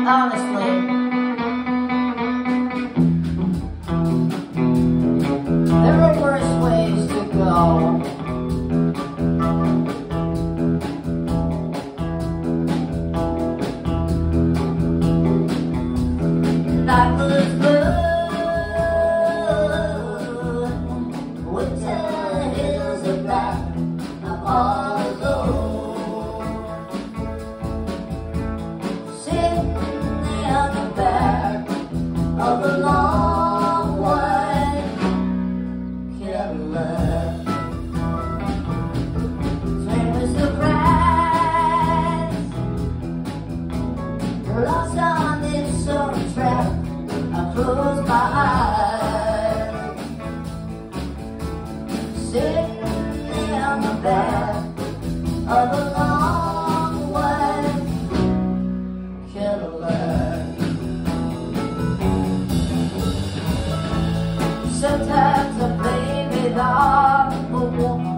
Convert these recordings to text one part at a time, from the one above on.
honestly. There are worse ways to go. Life was good. Winter hills are black. I'm all alone. Sitting on the back of the long white Cadillac. Famous surprise. Lost on this sort of track. I close my eyes. Sitting on the back of a long white Cadillac. Sometimes I blame it on the woman,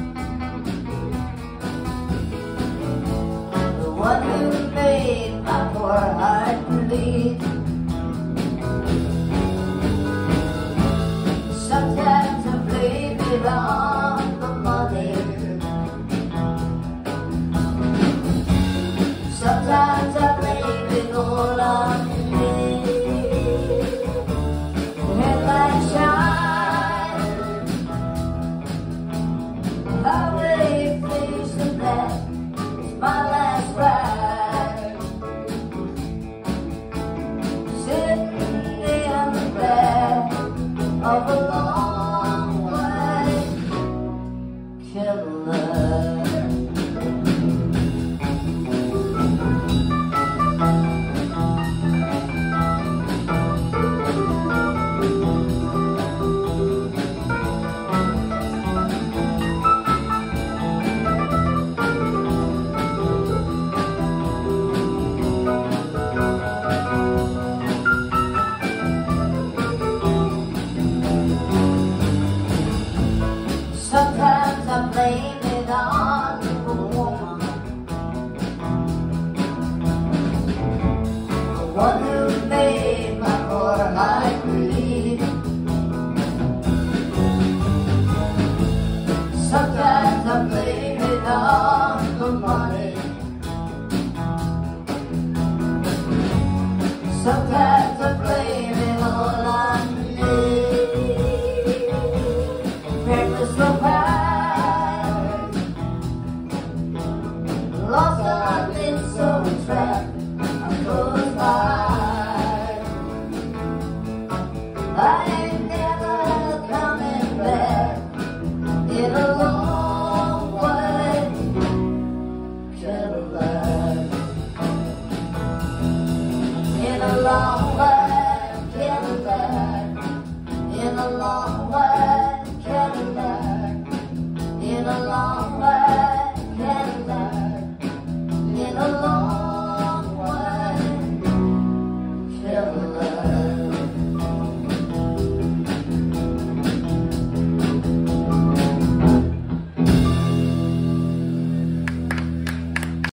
the one who made my poor heart bleed. Sometimes I blame it on the money. Sometimes I blame it all on me. The headlights shine, the highway face to back. It's my last ride. Sitting on the back of a long white Cadillac. Sometimes I blame it on the woman, the one who made my poor heart bleed. Sometimes I blame it on the money. Sometimes I blame it all on me. Reckless surprise. Lost on this sort of track. I close my eyes. I ain't never coming back in a long white Cadillac. In a long white Cadillac. In a long white